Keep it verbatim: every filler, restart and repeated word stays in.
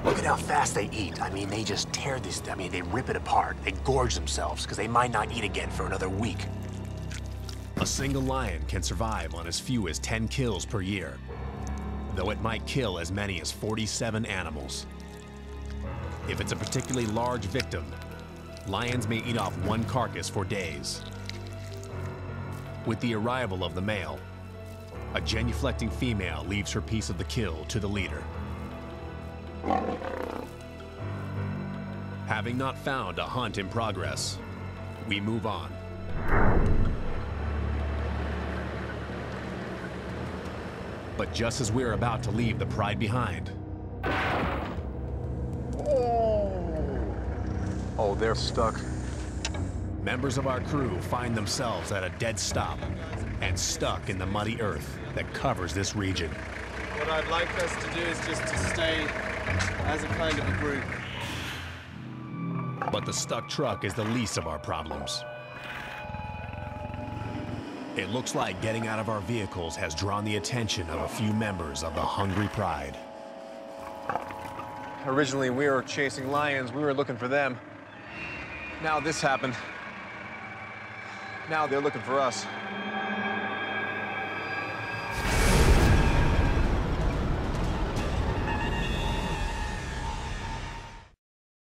Look at how fast they eat. I mean, they just tear this, I mean, they rip it apart. They gorge themselves, because they might not eat again for another week. A single lion can survive on as few as ten kills per year, though it might kill as many as forty-seven animals. If it's a particularly large victim, lions may eat off one carcass for days. With the arrival of the male, a genuflecting female leaves her piece of the kill to the leader. Having not found a hunt in progress, we move on. But just as we're about to leave the pride behind... Oh, oh they're stuck. Members of our crew find themselves at a dead stop and stuck in the muddy earth that covers this region. What I'd like us to do is just to stay as a kind of a group. But the stuck truck is the least of our problems. It looks like getting out of our vehicles has drawn the attention of a few members of the Hungry Pride. Originally, we were chasing lions. We were looking for them. Now this happened. Now they're looking for us.